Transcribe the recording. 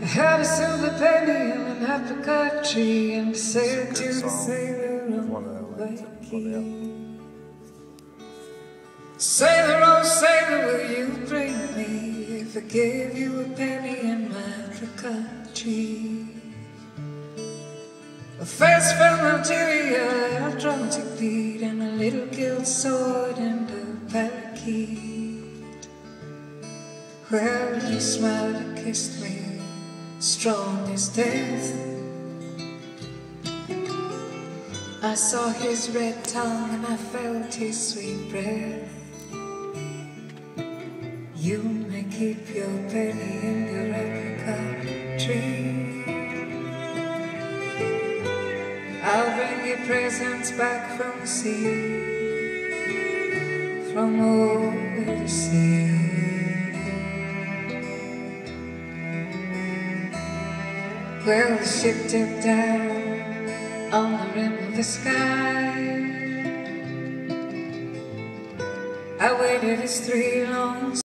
had a silver penny and an apricot tree, and said to the sailor on the Waikiki, "Sailor, oh sailor, will you bring me if I gave you a penny and my apricot tree? A face from Algeria, a drumstick beat, and a little gilt sword and a parakeet." Well, he smiled and kissed me, strong as death. I saw his red tongue and I felt his sweet breath. "You may keep your penny in your apricot tree. I'll bring you presents back from the sea, from over the sea." Well, the ship dipped down on the rim of the sky. I waited his 3 long